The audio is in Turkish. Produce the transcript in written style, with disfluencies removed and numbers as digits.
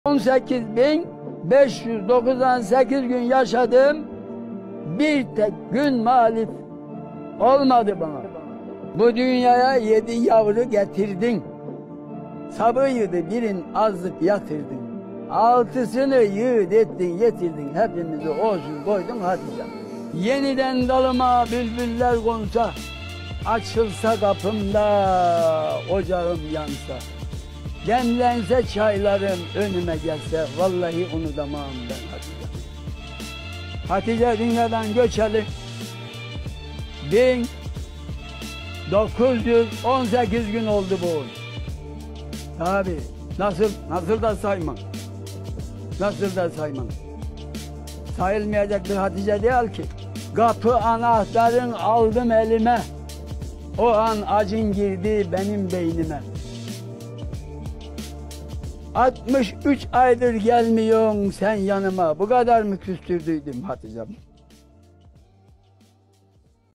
18.598 gün yaşadım. Bir tek gün muhalif olmadı bana. Bu dünyaya 7 yavru getirdin. Sabıydı birin azlık yatırdın. 6'sını yiğit ettin, yetirdin. Hepimizi olsun koydun Hatice. Yeniden dalıma bülbüller konsa, açılsa kapımda ocağım yansa, demlense çaylarım önüme gelse, vallahi unutamam ben Hatice. Hatice dünyadan göçeli 1918 gün oldu bu. Abi nasıl da saymam. Nasıl da saymam. Sayılmayacak bir Hatice değil ki. Kapı anahtarın aldım elime. O an acın girdi benim beynime. 63 aydır gelmiyorsun sen yanıma. Bu kadar mı küstürdüydüm Hatice'm?